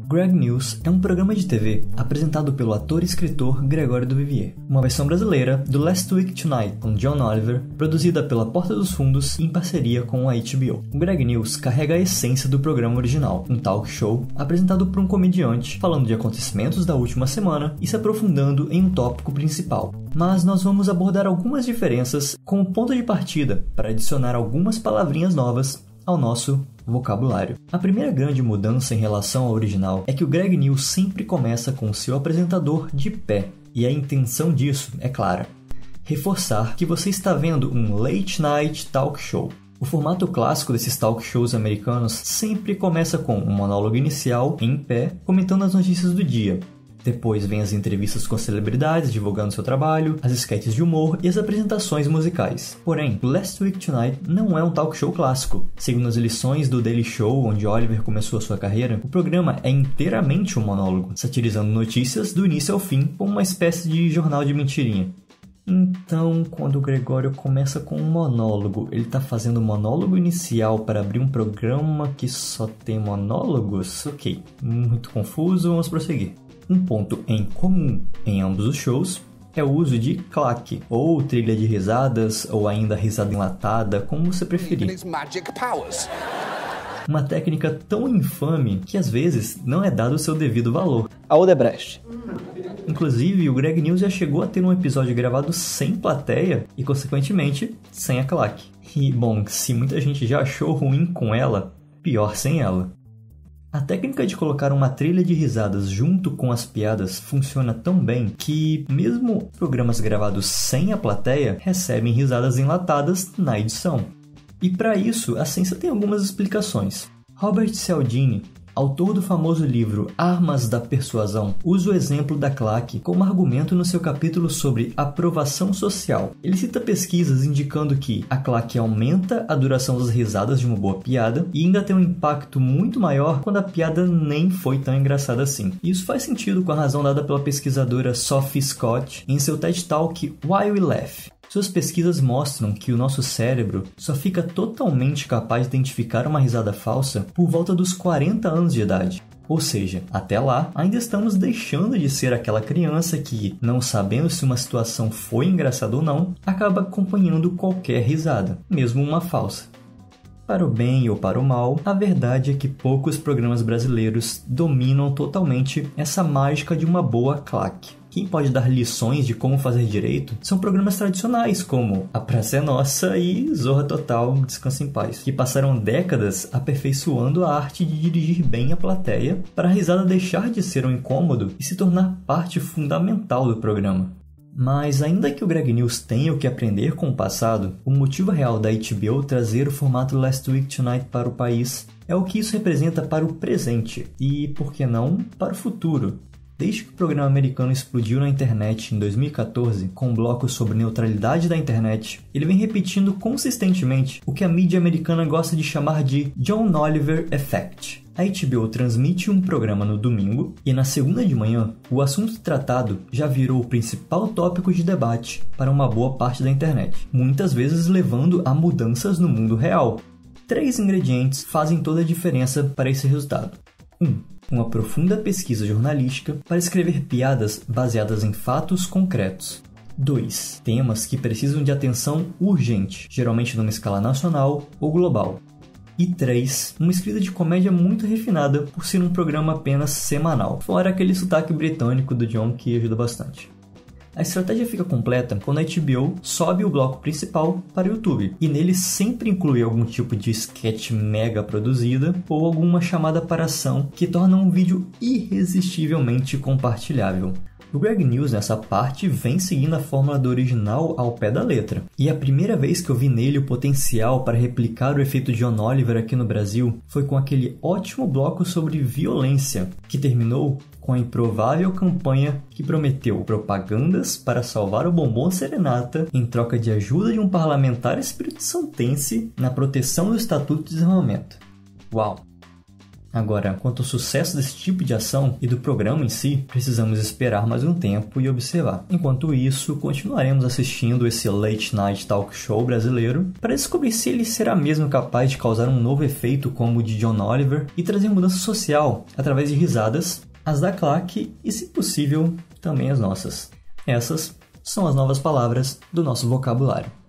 Greg News é um programa de TV apresentado pelo ator e escritor Gregório do Vivier, uma versão brasileira do Last Week Tonight com John Oliver, produzida pela Porta dos Fundos em parceria com a HBO. O Greg News carrega a essência do programa original, um talk show apresentado por um comediante falando de acontecimentos da última semana e se aprofundando em um tópico principal. Mas nós vamos abordar algumas diferenças como ponto de partida para adicionar algumas palavrinhas novas ao nosso vocabulário. A primeira grande mudança em relação ao original é que o Greg News sempre começa com o seu apresentador de pé, e a intenção disso é clara: reforçar que você está vendo um late night talk show. O formato clássico desses talk shows americanos sempre começa com um monólogo inicial em pé, comentando as notícias do dia. Depois vem as entrevistas com celebridades divulgando seu trabalho, as sketches de humor e as apresentações musicais. Porém, o Last Week Tonight não é um talk show clássico. Seguindo as lições do Daily Show, onde Oliver começou a sua carreira, o programa é inteiramente um monólogo, satirizando notícias do início ao fim, como uma espécie de jornal de mentirinha. Então, quando o Gregório começa com um monólogo, ele está fazendo um monólogo inicial para abrir um programa que só tem monólogos? Ok, muito confuso, vamos prosseguir. Um ponto em comum em ambos os shows é o uso de claque, ou trilha de risadas, ou ainda risada enlatada, como você preferir. Uma técnica tão infame que às vezes não é dado o seu devido valor. A Odebrecht. Inclusive, o Greg News já chegou a ter um episódio gravado sem plateia e, consequentemente, sem a claque. E, bom, se muita gente já achou ruim com ela, pior sem ela. A técnica de colocar uma trilha de risadas junto com as piadas funciona tão bem que, mesmo programas gravados sem a plateia, recebem risadas enlatadas na edição. E para isso, a ciência tem algumas explicações. Robert Cialdini, autor do famoso livro Armas da Persuasão, usa o exemplo da claque como argumento no seu capítulo sobre aprovação social. Ele cita pesquisas indicando que a claque aumenta a duração das risadas de uma boa piada e ainda tem um impacto muito maior quando a piada nem foi tão engraçada assim. Isso faz sentido com a razão dada pela pesquisadora Sophie Scott em seu TED Talk Why We Laugh. Suas pesquisas mostram que o nosso cérebro só fica totalmente capaz de identificar uma risada falsa por volta dos 40 anos de idade. Ou seja, até lá, ainda estamos deixando de ser aquela criança que, não sabendo se uma situação foi engraçada ou não, acaba acompanhando qualquer risada, mesmo uma falsa. Para o bem ou para o mal, a verdade é que poucos programas brasileiros dominam totalmente essa mágica de uma boa claque. Quem pode dar lições de como fazer direito são programas tradicionais como A Praça é Nossa e Zorra Total, Descansa em Paz, que passaram décadas aperfeiçoando a arte de dirigir bem a plateia para a risada deixar de ser um incômodo e se tornar parte fundamental do programa. Mas ainda que o Greg News tenha o que aprender com o passado, o motivo real da HBO trazer o formato Last Week Tonight para o país é o que isso representa para o presente e, por que não, para o futuro. Desde que o programa americano explodiu na internet em 2014, com um bloco sobre neutralidade da internet, ele vem repetindo consistentemente o que a mídia americana gosta de chamar de John Oliver Effect. A HBO transmite um programa no domingo e na segunda de manhã, o assunto tratado já virou o principal tópico de debate para uma boa parte da internet, muitas vezes levando a mudanças no mundo real. 3 ingredientes fazem toda a diferença para esse resultado. 1. Uma profunda pesquisa jornalística para escrever piadas baseadas em fatos concretos. 2. Temas que precisam de atenção urgente, geralmente numa escala nacional ou global. E 3. Uma escrita de comédia muito refinada por ser um programa apenas semanal, fora aquele sotaque britânico do John que ajuda bastante. A estratégia fica completa quando a HBO sobe o bloco principal para o YouTube, e nele sempre inclui algum tipo de sketch mega produzida ou alguma chamada para ação que torna um vídeo irresistivelmente compartilhável. O Greg News nessa parte vem seguindo a fórmula do original ao pé da letra. E a primeira vez que eu vi nele o potencial para replicar o efeito John Oliver aqui no Brasil foi com aquele ótimo bloco sobre violência, que terminou com a improvável campanha que prometeu propagandas para salvar o bombom Serenata em troca de ajuda de um parlamentar espírito-santense na proteção do Estatuto de Desarmamento. Uau! Agora, quanto ao sucesso desse tipo de ação e do programa em si, precisamos esperar mais um tempo e observar. Enquanto isso, continuaremos assistindo esse Late Night Talk Show brasileiro para descobrir se ele será mesmo capaz de causar um novo efeito como o de John Oliver e trazer mudança social através de risadas, as da claque e, se possível, também as nossas. Essas são as novas palavras do nosso vocabulário.